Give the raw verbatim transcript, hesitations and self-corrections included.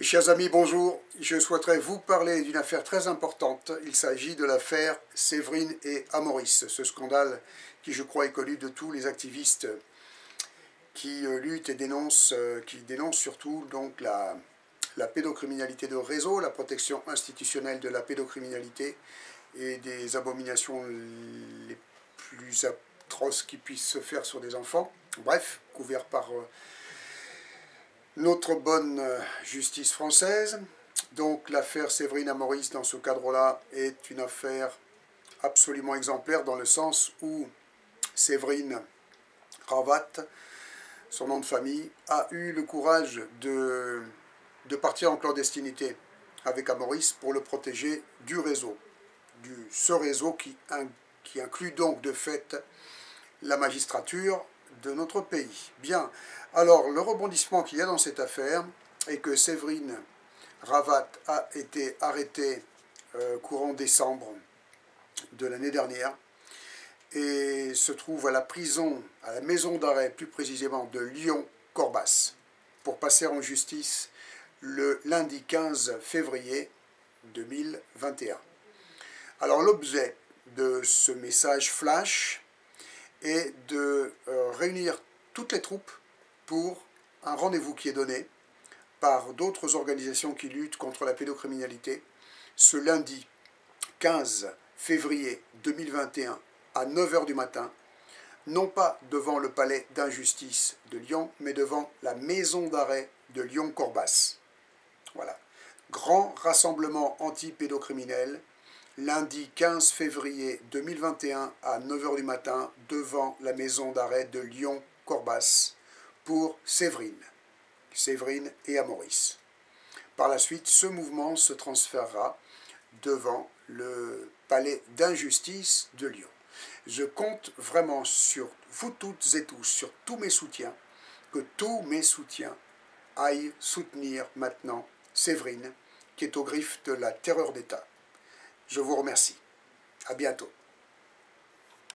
Chers amis, bonjour. Je souhaiterais vous parler d'une affaire très importante. Il s'agit de l'affaire Séverine et Amaury. Ce scandale qui, je crois, est connu de tous les activistes qui luttent et dénoncent, qui dénoncent surtout donc la, la pédocriminalité de réseau, la protection institutionnelle de la pédocriminalité et des abominations les plus atroces qui puissent se faire sur des enfants. Bref, couvert par notre bonne justice française. Donc l'affaire Séverine Amaury dans ce cadre-là est une affaire absolument exemplaire dans le sens où Séverine Ravat, son nom de famille, a eu le courage de, de partir en clandestinité avec Amaury pour le protéger du réseau, du, ce réseau qui, qui inclut donc de fait la magistrature de notre pays. Bien, alors le rebondissement qu'il y a dans cette affaire est que Séverine Ravat a été arrêtée euh, courant décembre de l'année dernière et se trouve à la prison, à la maison d'arrêt plus précisément de Lyon-Corbas, pour passer en justice le lundi quinze février deux mille vingt et un. Alors l'objet de ce message flash est de euh, réunir toutes les troupes pour un rendez-vous qui est donné par d'autres organisations qui luttent contre la pédocriminalité ce lundi quinze février deux mille vingt et un à neuf heures du matin, non pas devant le palais d'injustice de Lyon, mais devant la maison d'arrêt de Lyon-Corbas. Voilà. Grand rassemblement anti-pédocriminel, lundi quinze février deux mille vingt et un à neuf heures du matin devant la maison d'arrêt de Lyon-Corbas pour Séverine, Séverine et Amaury. Par la suite, ce mouvement se transférera devant le palais d'injustice de Lyon. Je compte vraiment sur vous toutes et tous, sur tous mes soutiens, que tous mes soutiens aillent soutenir maintenant Séverine, qui est aux griffes de la terreur d'État. Je vous remercie. À bientôt.